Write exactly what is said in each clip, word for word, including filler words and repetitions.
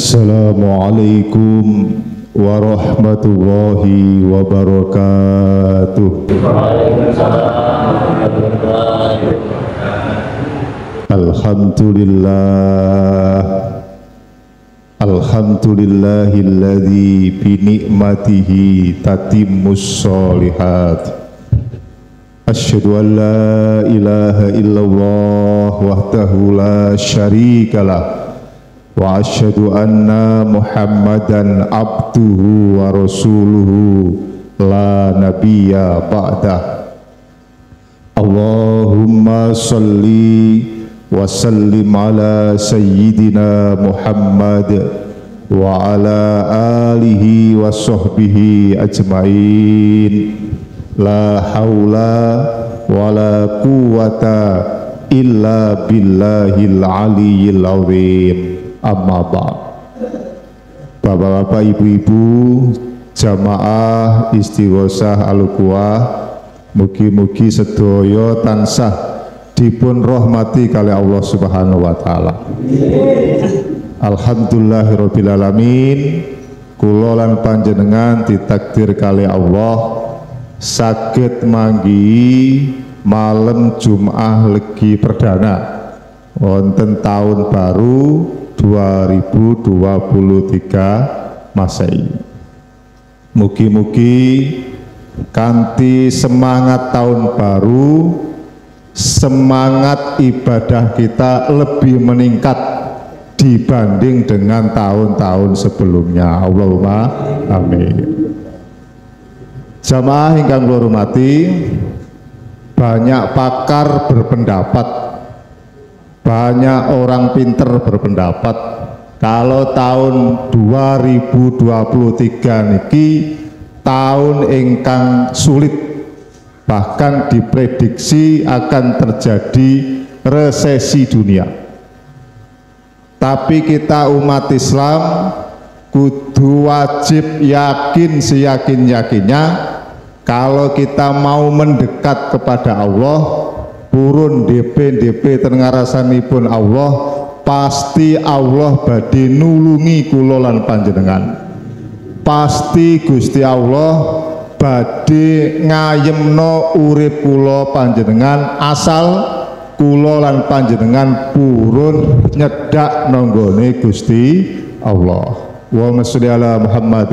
Assalamualaikum warahmatullahi wabarakatuh. Alhamdulillah, alhamdulillahilladzi bi ni'matihi tatimmus sholihat. Asyhadu an la ilaha illallah wahdahu la syarikalah wa asyhadu anna Muhammadan abduhu wa rasuluhu la nabiyya ba'dah. Allahumma salli wa sallim ala sayyidina Muhammad wa ala alihi wa sahbihi ajmain. La haula wa la quwata illa billahil aliyyil azim. Amma ba'd. Bapak-bapak, ibu-ibu, jamaah istighosah al-quwah, mugi-mugi sedaya tansah dipun rahmati kali Allah Subhanahu wa taala. Alhamdulillahirabbil alamin. Kula lan panjenengan ditakdir kali Allah saged manggi malam Jumat Legi perdana wonten tahun baru dua ribu dua puluh tiga Masehi. Mugi-mugi kanthi semangat tahun baru, semangat ibadah kita lebih meningkat dibanding dengan tahun-tahun sebelumnya. Allahumma amin. Jamaah ingkang kula hormati, banyak pakar berpendapat, banyak orang pinter berpendapat kalau tahun dua ribu dua puluh tiga niki tahun ingkang sulit, bahkan diprediksi akan terjadi resesi dunia. Tapi kita umat Islam kudu wajib yakin seyakin-yakinnya kalau kita mau mendekat kepada Allah, purun D P D P tengarasanipun Allah, pasti Allah badhe nulungi kula lan panjenengan. Pasti Gusti Allah badhe ngayemno urip kula panjenengan asal kula lan panjenengan purun nyedak nanggone Gusti Allah. Wa sholli ala Muhammad.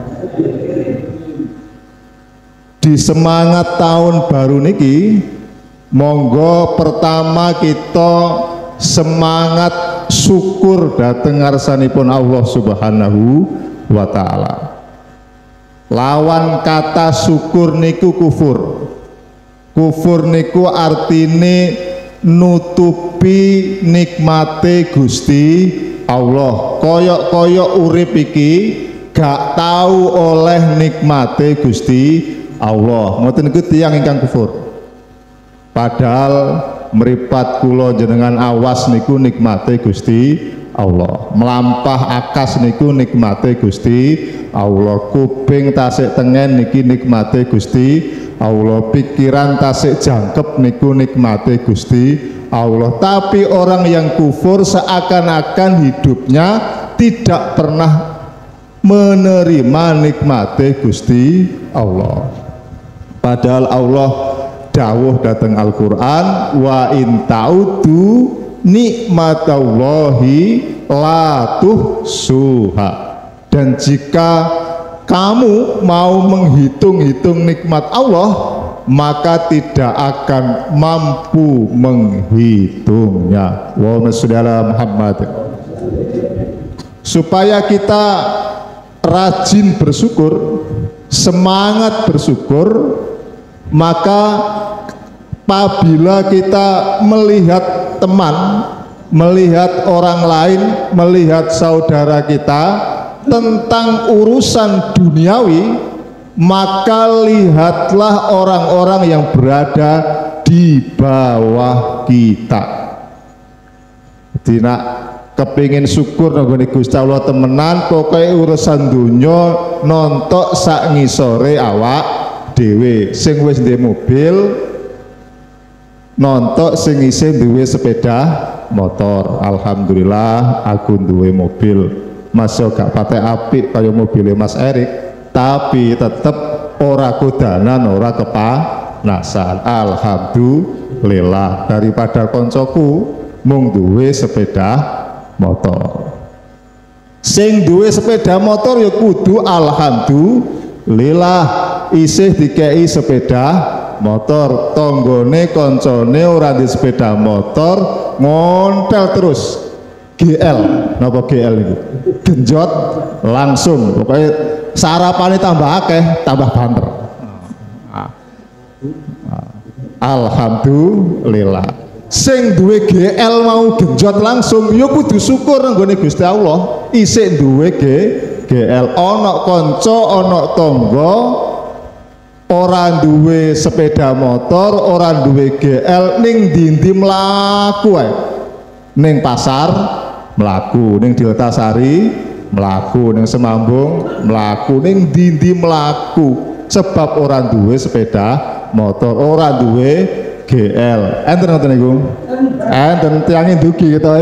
Di semangat tahun baru niki, monggo pertama kita semangat syukur dhateng ngarsanipun Allah Subhanahu wa taala. Lawan kata syukur niku kufur. Kufur niku artine nutupi nikmate Gusti Allah. Koyok-koyok urip iki gak tahu oleh nikmate Gusti Allah. Ngoten niku tiyang ingkang kufur. Padahal meripat kula jenengan awas niku nikmate Gusti Allah. Melampah akas niku nikmate Gusti Allah. Kuping tasik tengen niki nikmate Gusti Allah. Pikiran tasik jangkep niku nikmate Gusti Allah. Tapi orang yang kufur seakan-akan hidupnya tidak pernah menerima nikmate Gusti Allah. Padahal Allah dawuh dateng Al-Qur'an, wa in ta'udu nikmatallahi la tuhsuha. Dan jika kamu mau menghitung-hitung nikmat Allah, maka tidak akan mampu menghitungnya. Wa sholli ala Muhammad. Supaya kita rajin bersyukur, semangat bersyukur, maka apabila kita melihat teman, melihat orang lain, melihat saudara kita tentang urusan duniawi, maka lihatlah orang-orang yang berada di bawah kita. Tidak kepingin syukur nggone Gusti Allah temenan, pokoknya urusan dunia nontok sak ngisore awak dhewe. Sing wis ndek mobil nontok, sing isih duwe sepeda motor. Alhamdulillah aku duwe mobil, Mas yo gak patek apik kaya mobilnya Mas Erik, tapi tetep ora kudanan, ora kepanasan. Alhamdulillah, daripada koncoku mung duwe sepeda motor. Sing duwe sepeda motor ya kudu alhamdulillah isih dikei sepeda motor. Tonggone koncone ora di sepeda motor, ngontel terus G L. Napa G L itu? Genjot langsung. Pokoknya sarapane tambah akeh, tambah banter. Alhamdulillah. Sing duwe G L mau genjot langsung ya kudu syukur nggone Gusti Allah isih duwe G L. Ana kanca, ana tangga ora duwe sepeda motor, ora duwe G L, ning ndi-ndi mlaku ae. Ning pasar mlaku, ning Deltasari mlaku, ning Semambung mlaku, ning ndi-ndi mlaku sebab ora duwe sepeda motor, ora duwe G L. Enten ngoten niku. Enten tiyang ndugi kita.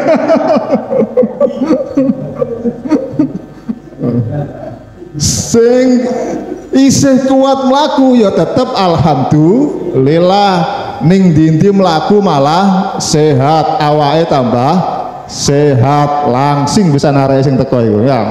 Sing isih kuat mlaku ya tetep alhamdulillah, ning ndi-ndi mlaku malah sehat, awake tambah sehat, langsing bisa narik sing teko iku ya.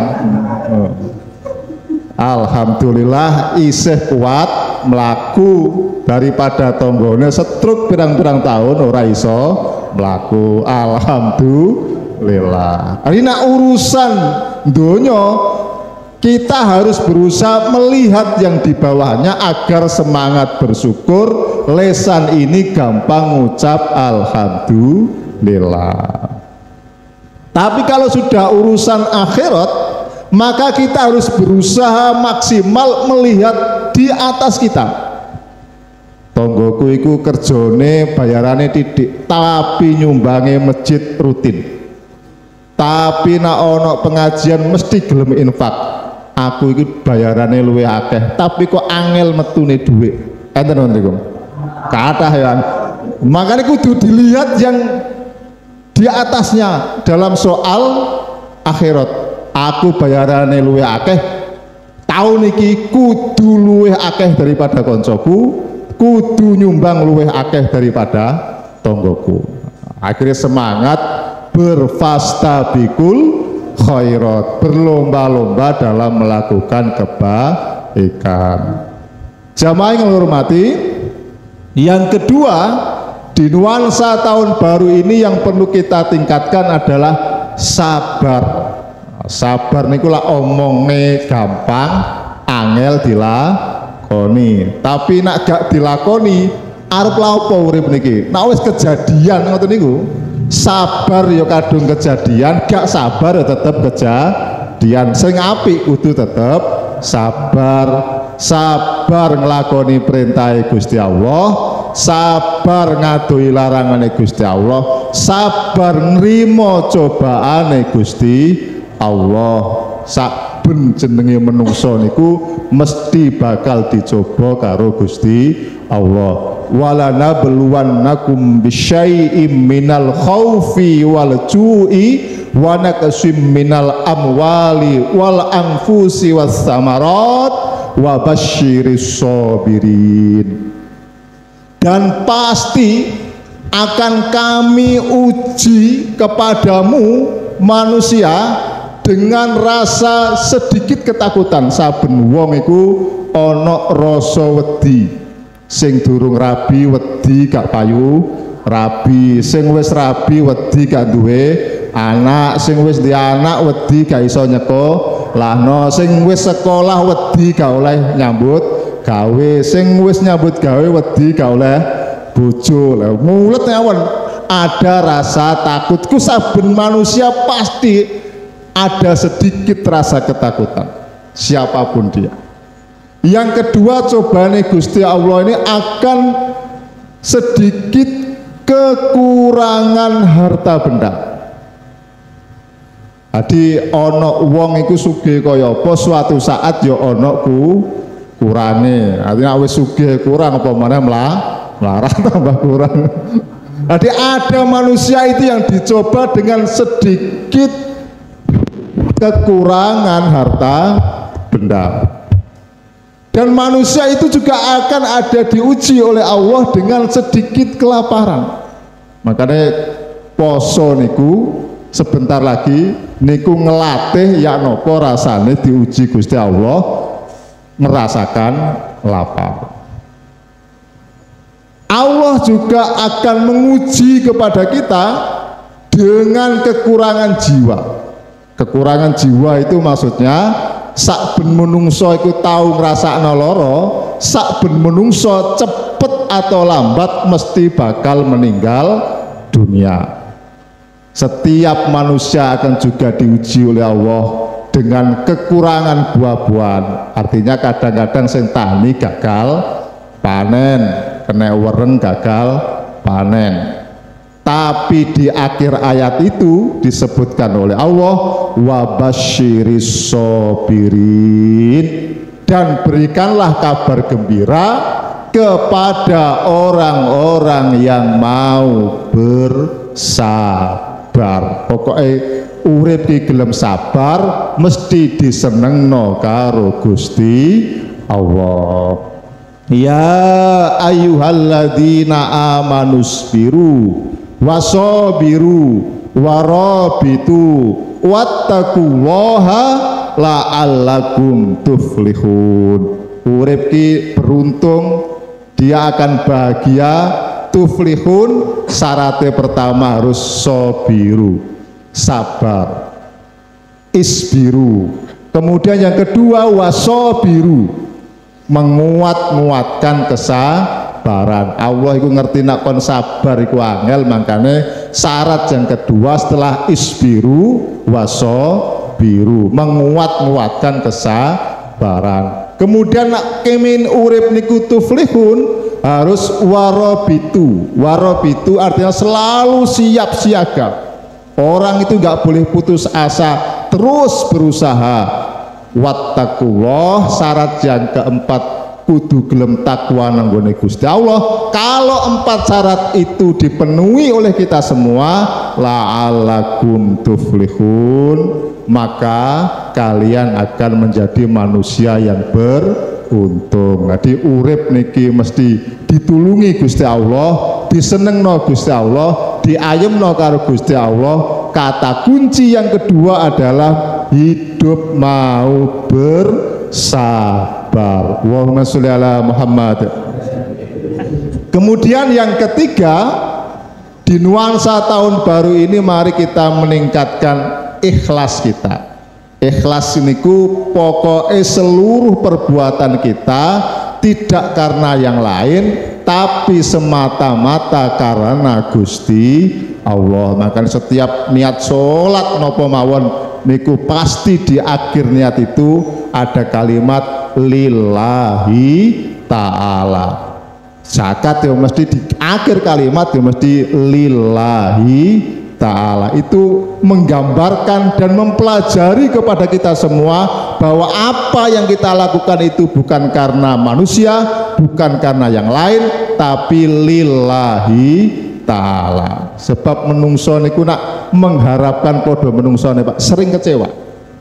Alhamdulillah isih kuat mlaku daripada tonggone setruk pirang-pirang tahun ora iso mlaku. Alhamdulillah. Ini nak urusan donya kita harus berusaha melihat yang di bawahnya agar semangat bersyukur. Lesan ini gampang ngucap alhamdulillah. Tapi kalau sudah urusan akhirat, maka kita harus berusaha maksimal melihat di atas kita. Tonggoku iku kerjone bayarane titik, tapi nyumbangi masjid rutin. Tapi nak ono pengajian mesti gelem infak. Aku iku bayarane luwih akeh, tapi kok angel metune dhuwit. Enten niku. Kathah ya. Makanya kudu dilihat yang di atasnya dalam soal akhirat. Aku bayarane luwih akeh, tahun iki kudu luwih akeh daripada koncoku, kudu nyumbang luwih akeh daripada tonggoku. Akhirnya semangat berfastabikul khairat, berlomba-lomba dalam melakukan kebaikan. Jamaah yang menghormati, yang kedua di nuansa tahun baru ini yang perlu kita tingkatkan adalah sabar. Sabar niku lah omongne gampang, angel dilakoni. Tapi nak gak dilakoni, arep lha apa urip niki? Nek wis kejadian ngoten niku, sabar ya kadung kejadian, gak sabar ya tetep kejadian. Sing apik kudu tetep sabar. Sabar nglakoni perintah Gusti Allah, sabar ngadohi larangane Gusti Allah, sabar nrimo cobaane Gusti Allah. Saben jenenge menungso niku mesti bakal dicoba karo Gusti Allah. Wala nabluwannakum bisyai'im minal khaufi wal ju'i wa naqsim minal amwali wal anfusi was samarat wa basyiris sabirin. Dan pasti akan kami uji kepadamu manusia dengan rasa sedikit ketakutan. Saben wong iku ana rasa wedi. Sing durung rabi wedi gak payu rabi, sing wis rabi wedi gak duwe anak, sing wis di anak wedi gak iso nyekolahno, sing wis sekolah wedi gak oleh nyambut gawe, sing wis nyambut gawe wedi gak oleh bojo. Lah mulet awan ada rasa takutku. Saben manusia pasti ada sedikit rasa ketakutan, siapapun dia. Yang kedua, cobaan Gusti Allah ini akan sedikit kekurangan harta benda. Jadi ono wong iku sugih kaya apa, suatu saat ya ono ku kurange. Artinya wis sugih kurang apa meneh melarat tambah kurang. Jadi ada manusia itu yang dicoba dengan sedikit kekurangan harta benda. Dan manusia itu juga akan ada diuji oleh Allah dengan sedikit kelaparan. Makanya poso niku sebentar lagi niku ngelatih ya nopo rasane diuji Gusti Allah merasakan lapar. Allah juga akan menguji kepada kita dengan kekurangan jiwa. Kekurangan jiwa itu maksudnya sak ben menungso iku tau ngrasakno lara, sak ben menungso cepet atau lambat mesti bakal meninggal dunia. Setiap manusia akan juga diuji oleh Allah dengan kekurangan buah-buahan. Artinya kadang-kadang sing tani gagal panen, kena wereng gagal panen. Tapi di akhir ayat itu disebutkan oleh Allah wabasyiris sobirin, dan berikanlah kabar gembira kepada orang-orang yang mau bersabar. Pokoknya urip di gelem sabar mesti disenengno karo Gusti Allah. Ya ayyuhalladzina amanusbiru wasobiru warabitu wattaqullaha la'allakum tuflihun. Urip ki beruntung, dia akan bahagia. Tuflihun syaratnya pertama harus sobiru, sabar. Isbiru, kemudian yang kedua wasobiru, menguat-nguatkan kesabaran. Allah itu ngerti nak kon sabar iku angel, makanya syarat yang kedua setelah isbiru wasobiru, menguat-nguatkan kesabaran. Kemudian nak kemin urip niku tuflihun harus warobitu. Warobitu artinya selalu siap siaga. Orang itu nggak boleh putus asa, terus berusaha. Wattaqullah, syarat yang keempat kudu gelem takwa nanggone Gusti Allah. Kalau empat syarat itu dipenuhi oleh kita semua, la'allakum tuflihun, maka kalian akan menjadi manusia yang beruntung. Jadi urip niki mesti ditulungi Gusti Allah, disenengno Gusti Allah, diayemno karo Gusti Allah. Kata kunci yang kedua adalah hidup mau bersabar. Allahumma sholli ala Muhammad. Kemudian yang ketiga, di nuansa tahun baru ini mari kita meningkatkan ikhlas kita. Ikhlas niku pokoknya seluruh perbuatan kita tidak karena yang lain, tapi semata-mata karena Gusti Allah. Maka setiap niat sholat nopo mawon niku pasti di akhir niat itu ada kalimat lillahi ta'ala. Zakat ya mesti di akhir kalimat ya mesti lillahi ta'ala. Itu menggambarkan dan mempelajari kepada kita semua bahwa apa yang kita lakukan itu bukan karena manusia, bukan karena yang lain, tapi lillahi ta'ala. Sebab menungso niku nak mengharapkan podo menungso nih Pak sering kecewa.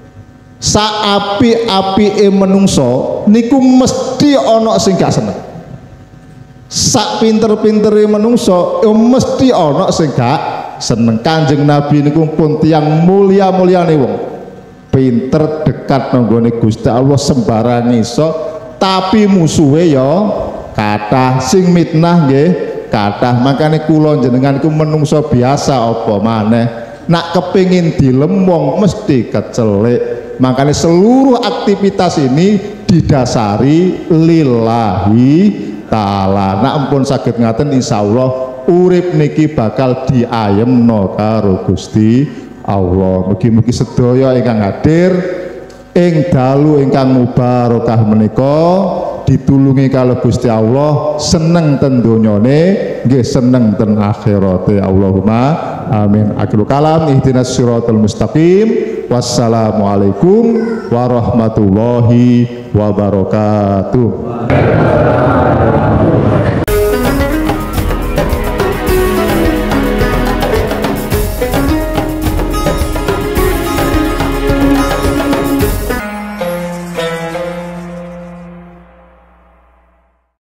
Saapi-api menungso niku mesti ono sing gak seneng. Sak pinter-pintere menungso yo mesti ono sing gak seneng. Kanjeng Nabi niku pun tiang mulia-mulyane wong, pinter dekat nanggone Gusti Allah sembarang iso, tapi musuhe yo kathah, sing mitnah nggih kathah. Makane kula jenengan iku menungso biasa apa maneh nak kepingin dilemong mesti kecelik. Makanya seluruh aktivitas ini didasari lillahi ta'ala. Nak ampun saged ngaten insyaallah urip niki bakal diayemno karo Gusti Allah. Mugi-mugi sedaya ingkang hadir ing dalu ingkang mubarokah menika ditulungi kalau Gusti Allah, seneng ten donyane nggih seneng ten akhirate. Allahumma amin. Akhirul kalam ihdinas siratal mustaqim. Wassalamualaikum warahmatullahi wabarakatuh.